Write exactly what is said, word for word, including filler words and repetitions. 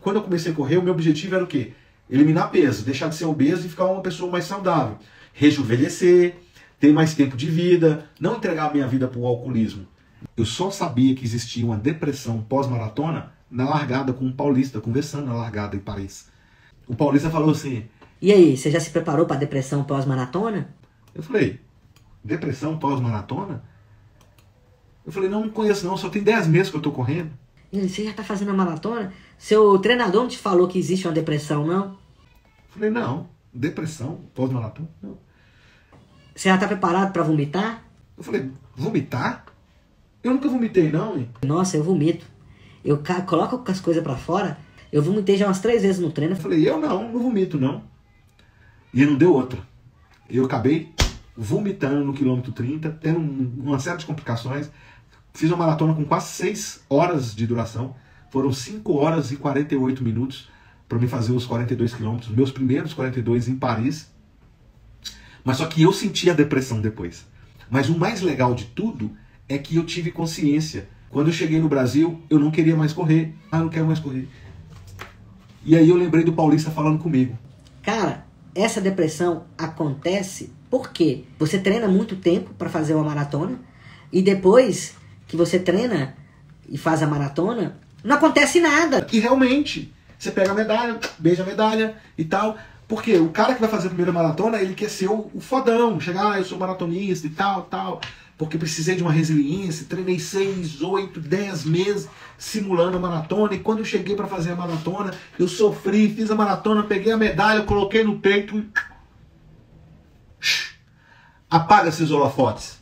quando eu comecei a correr, o meu objetivo era o quê? Eliminar peso, deixar de ser obeso e ficar uma pessoa mais saudável. Rejuvenescer, ter mais tempo de vida, não entregar a minha vida para o alcoolismo. Eu só sabia que existia uma depressão pós-maratona na largada com um paulista, conversando na largada em Paris. O paulista falou assim... E aí, você já se preparou para depressão pós-maratona? Eu falei, depressão pós-maratona? Eu falei, não, não conheço não, só tem dez meses que eu tô correndo. Ele, você já tá fazendo a maratona? Seu treinador não te falou que existe uma depressão, não? Eu falei, não, depressão pós-maratona, não. Você já tá preparado para vomitar? Eu falei, vomitar? Eu nunca vomitei não, hein? Nossa, eu vomito. Eu ca- coloco as coisas para fora. Eu vomitei já umas três vezes no treino. Eu falei, eu não, não vomito não. E não deu outra. Eu acabei vomitando no quilômetro trinta, tendo uma série de complicações. Fiz uma maratona com quase seis horas de duração. Foram cinco horas e quarenta e oito minutos para me fazer os quarenta e dois quilômetros, meus primeiros quarenta e dois em Paris. Mas só que eu senti a depressão depois. Mas o mais legal de tudo é que eu tive consciência. Quando eu cheguei no Brasil, eu não queria mais correr. Ah, eu não quero mais correr. E aí eu lembrei do paulista falando comigo. Cara, essa depressão acontece porque você treina muito tempo para fazer uma maratona e depois que você treina e faz a maratona, não acontece nada. E realmente, você pega a medalha, beija a medalha e tal. Porque o cara que vai fazer a primeira maratona, ele quer ser o, o fodão. Chegar, ah, eu sou maratonista e tal, tal. Porque precisei de uma resiliência, treinei seis, oito, dez meses simulando a maratona. E quando eu cheguei para fazer a maratona, eu sofri, fiz a maratona, peguei a medalha, coloquei no peito e... Apaga esses holofotes.